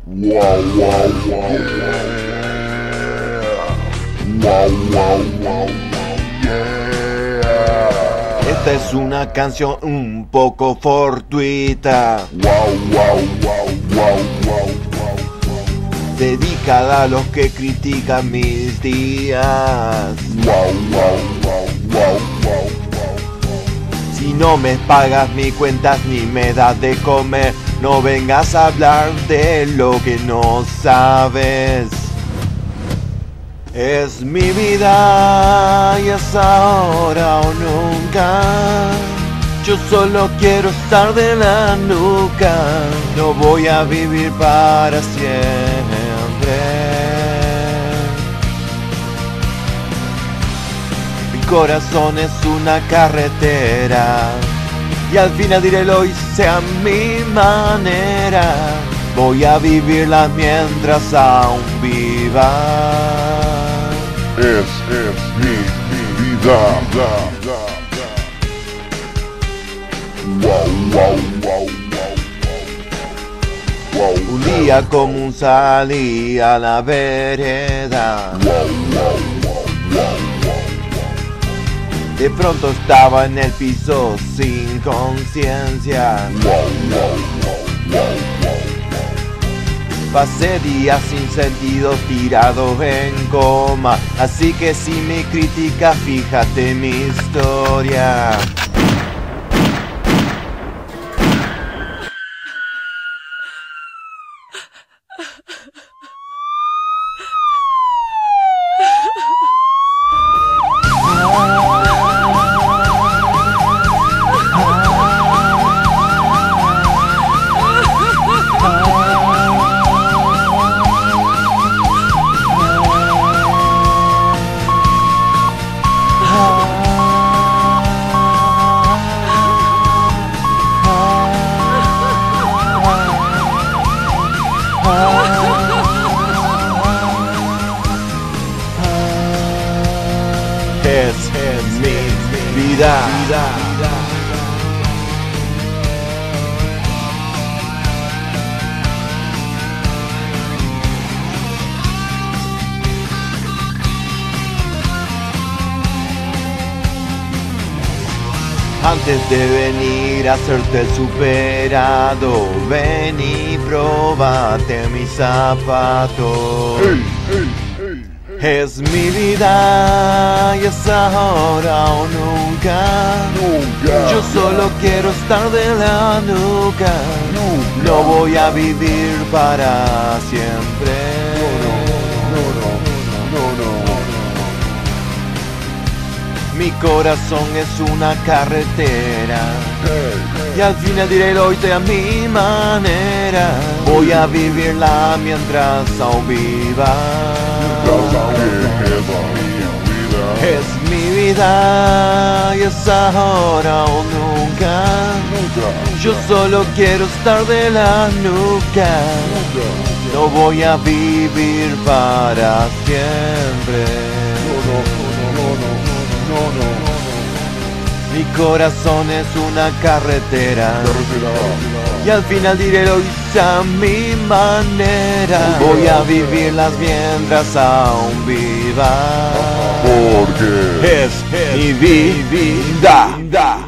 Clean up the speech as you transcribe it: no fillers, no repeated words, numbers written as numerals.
Wow, wow, wow, wow, wow, wow, yeah. Esta es una canción un poco fortuita, Wow, wow, wow, wow, wow, wow, dedicada a los que critican mis días. wow, wow, wow, wow, wow. Si no me pagas ni cuentas ni me das de comer, no vengas a hablar de lo que no sabes. Es mi vida y es ahora o nunca. Yo solo quiero estar de la nuca. No voy a vivir para siempre. Mi corazón es una carretera y al final diré lo hice a mi manera. Voy a vivirla mientras aún viva. Es mi vida. Wow, wow, wow, wow, wow. Un día común salí a la vereda. Wow, wow, wow, wow. De pronto estaba en el piso sin conciencia. Wow, wow, wow, wow, wow. Pasé días sin sentido, tirado en coma. Así que si me criticas, fíjate mi historia. Es mi vida. Antes de venir a hacerte el superado, ven y probate mis zapatos. Hey, hey, hey, hey. Es mi vida y es ahora o nunca. Nunca. Yo solo quiero estar de la nuca. Nunca. No voy a vivir para siempre. Mi corazón es una carretera y al final diré lo hice a mi manera. Voy a vivirla mientras aún viva. Es mi vida y es ahora o nunca. Yo solo quiero estar de la nuca. No voy a vivir para siempre. Mi corazón es una carretera y al final diré lo hice a mi manera. Voy a vivirlas mientras aún viva. Porque Es mi vida.